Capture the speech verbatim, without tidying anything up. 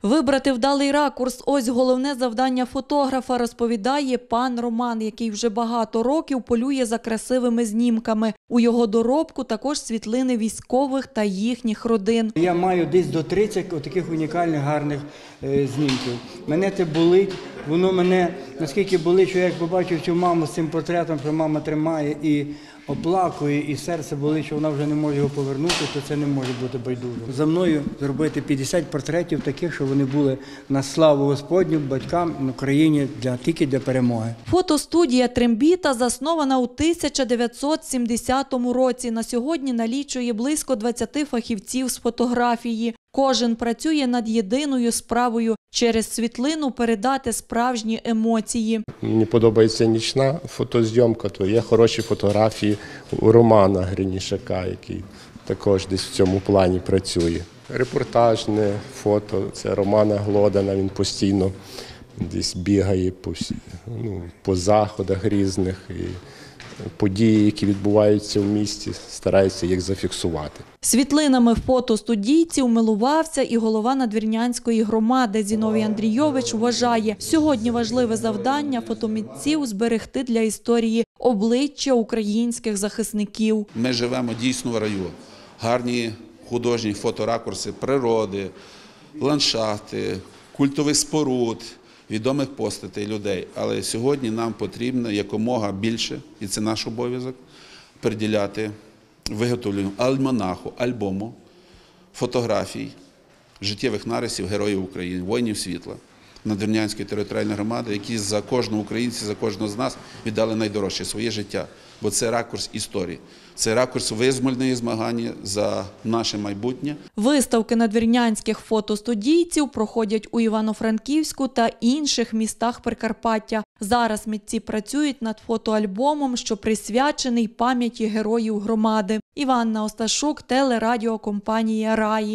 Вибрати вдалий ракурс – ось головне завдання фотографа, розповідає пан Роман, який вже багато років полює за красивими знімками. У його доробку також світлини військових та їхніх родин. Я маю десь до тридцяти таких унікальних, гарних е, знімків. Мене це болить, воно мене наскільки болить, що я як побачив цю маму з цим портретом, що мама тримає і оплакує, і серце болить, що вона вже не може його повернути, то це не може бути байдуже. За мною зробити п'ятдесят портретів таких, що вони були на славу Господню, батькам в Україні, для, тільки для перемоги. Фотостудія «Трембіта» заснована у тисяча дев'ятсот сімдесятому році. На сьогодні налічує близько двадцяти фахівців з фотографії. Кожен працює над єдиною справою – через світлину передати справжні емоції. Мені подобається нічна фотозйомка, то є хороші фотографії у Романа Гринішака, який також десь в цьому плані працює. Репортажне фото – це Романа Глодана, він постійно десь бігає по, всі, ну, по заходах різних. І події, які відбуваються в місті, стараються їх зафіксувати. Світлинами фотостудійців милувався і голова Надвірнянської громади. Зіновій Андрійович вважає, сьогодні важливе завдання фотомитців зберегти для історії обличчя українських захисників. Ми живемо дійсно в раю. Гарні художні фоторакурси природи, ландшафти, культових споруд, відомих постатей людей. Але сьогодні нам потрібно якомога більше, і це наш обов'язок, приділяти виготовленню альманаху, альбому, фотографій, життєвих нарисів героїв України, воїнів світла, Надвірнянської територіальної громади, які за кожного українця, за кожного з нас віддали найдорожче – своє життя. Бо це ракурс історії, це ракурс визвольної змагання за наше майбутнє. Виставки надвірнянських фотостудійців проходять у Івано-Франківську та інших містах Прикарпаття. Зараз митці працюють над фотоальбомом, що присвячений пам'яті героїв громади. Іванна Осташук, телерадіокомпанія «Раї».